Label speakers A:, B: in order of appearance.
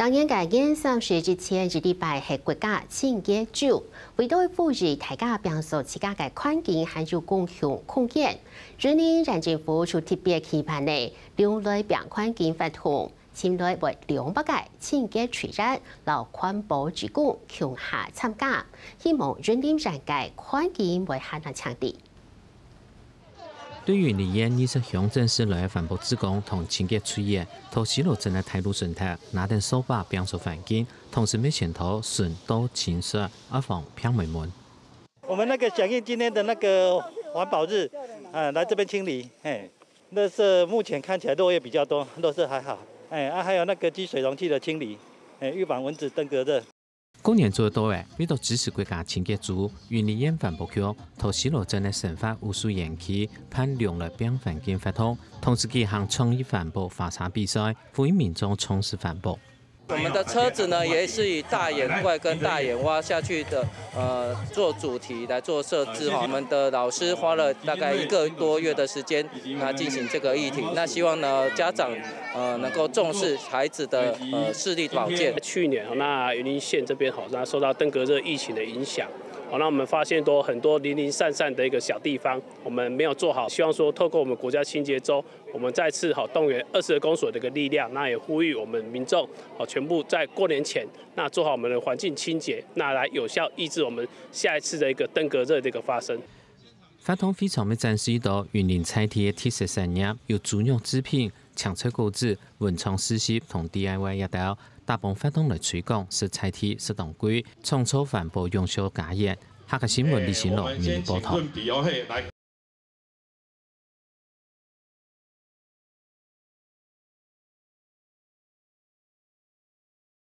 A: 当然，该演上是之前一礼拜系国家庆节周，为到富裕大家平素自家嘅环境还有共享空间。今年县政府就特别期盼呢，两类病环境发通，签来为200个庆节传染，老环保职工共下参加，希望今年人嘅环境为下难强啲。
B: 对于离演20乡镇市内环保职工同清洁处员，头西路镇的态度顺态，拿定手把变做环境，同时每前头顺都清澈，预防偏门门。
C: 我们那个响应今天的那个环保日，来这边清理，垃圾目前看起来落叶比较多，垃圾还好，还有那个积水容器的清理，预防蚊子登革热。
B: 今年做到的，为了支持国家清洁组，云林县环保局头西路镇的生发无数延期，盼两类变环境发通，同时举行创意环保发茶比赛，呼吁民众从事环保。
D: 我们的车子呢，也是以大眼怪跟大眼蛙下去的做主题来做设置哈。我们的老师花了大概1个多月的时间进行这个议题。那希望呢家长能够重视孩子的视力保健。
E: 去年那云林县这边那受到登革热疫情的影响。 那我们发现很多零零散散的一个小地方，我们没有做好。希望说，透过我们国家清洁周，我们再次动员20个公所的一个力量，那也呼吁我们民众全部在过年前做好我们的环境清洁，来有效抑制我们下一次的一个登革热的一个发生。
B: 发通非常的展示到云林菜地的特色产业，有猪肉制品、强菜果子、文创实习同 DIY 一道。 大部分发动来推广食材体适当规，创造环保用小家业。下个新闻李新龙，明报道。